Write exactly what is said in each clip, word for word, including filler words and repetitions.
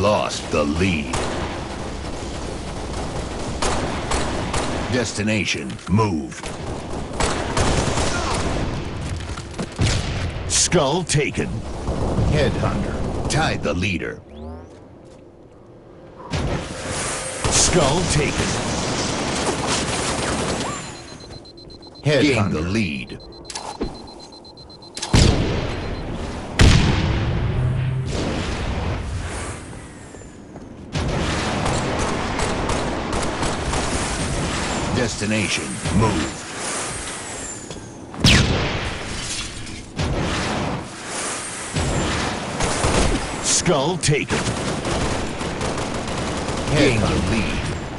lost the lead. Destination moved. Skull taken. Headhunter tied the leader. Skull taken. Headhunter gained the lead. Destination moved. Skull taken. Gained the lead.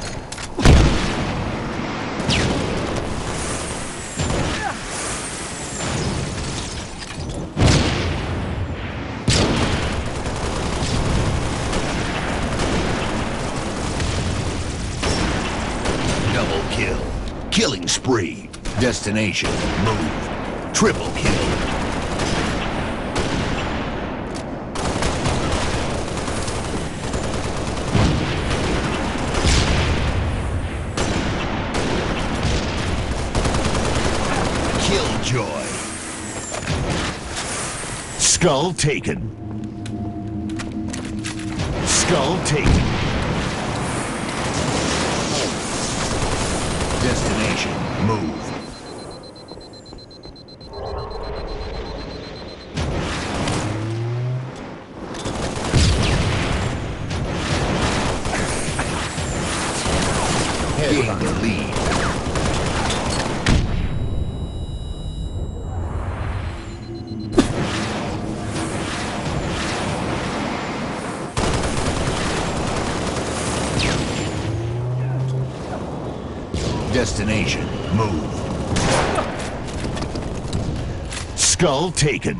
Double kill. Killing spree. Destination moved. Triple kill. Killjoy. Skull taken. Skull taken. Destination move. Gain the lead. Destination moved. Skull taken.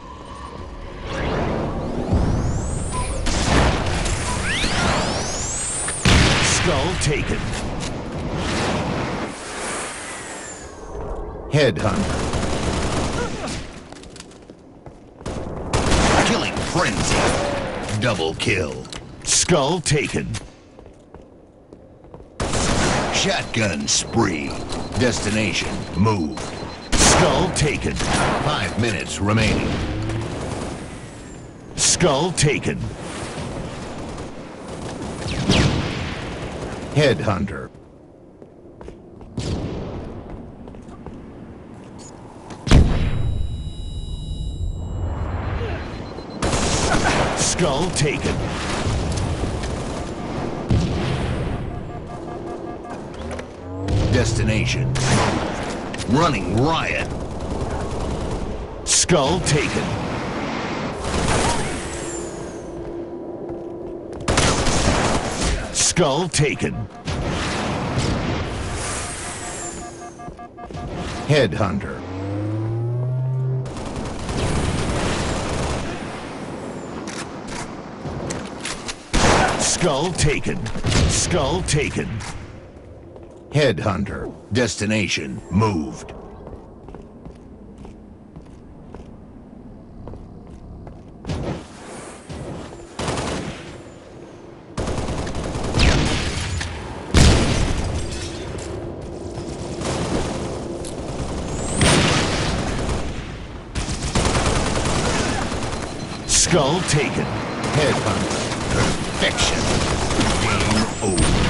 Skull taken. Headhunter. Killing frenzy. Double kill. Skull taken. Shotgun spree. Destination moved. Skull taken. Five minutes remaining. Skull taken. Headhunter. Skull taken. Destination moved. Running riot. Skull taken. Skull taken. Headhunter. Skull taken. Skull taken. Headhunter. Destination moved. Skull taken. Headhunter. Perfection. Game over.